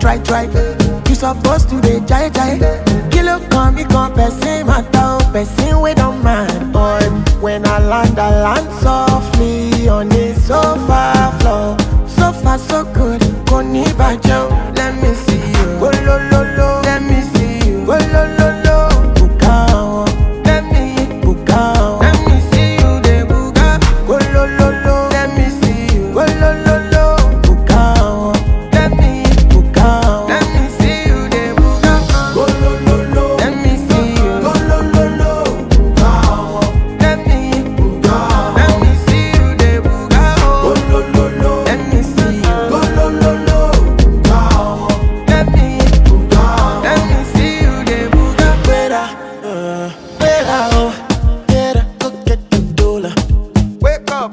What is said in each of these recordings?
try. You supposed to dey jai. Kilo come, me come, person matter, person we don't mind. But when I land softly on the sofa floor. So far so good, koni bajo. Let me see you, go lo lo lo. Let me see you, go lo lo lo. Bukao, let me bukao. Let me see you, de buka, go lo lo lo. Let me see you, go lo lo lo. Bukao, let me bukao. Let me see you, de buka, go lo lo lo. Let me see you, go lo lo lo. Bukao, let me bukao. Let me see you, de buka, go lo lo lo. Let me see you, go lo lo lo. Bukao, let me bukao. Let me see you, de buka. Wera, oh, better go get the dollar. Wake up.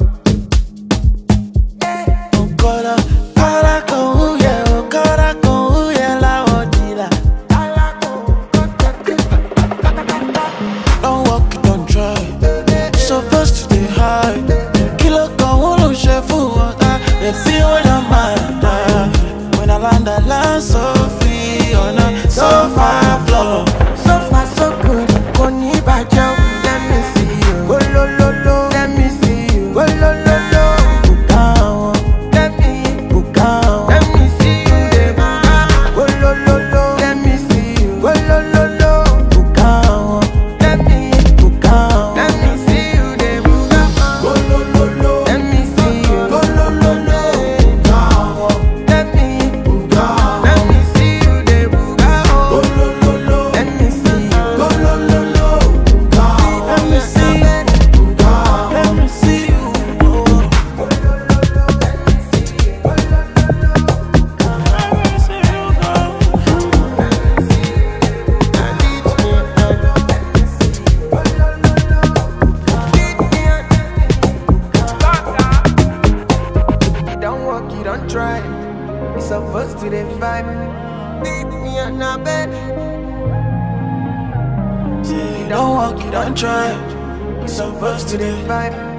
Don't walk it, don't try. Supposed to stay high. Kilo come, won't share food. They feel when I'm mad. When I land so free on a sofa floor. So far so good, koni bajo. Let me see you, go lo lo lo. Let me see you, go lo lo lo. Bukao, let me bukao. Let me see you, de buka, go lo lo lo. Let me see you, go lo lo lo. Bukao, let me bukao. Let me see you, de buka, go lo lo lo. Let me see you, go lo lo lo. Bukao, let me bukao. Let me see you, de buka, go lo lo lo. Let me see you, go lo lo lo. Bukao, Let me see you. bukao. Let me see you. You don't walk, you don't try. You supposed to dey vibe. Lead me on my bed. You don't walk, you don't try. You supposed to dey vibe.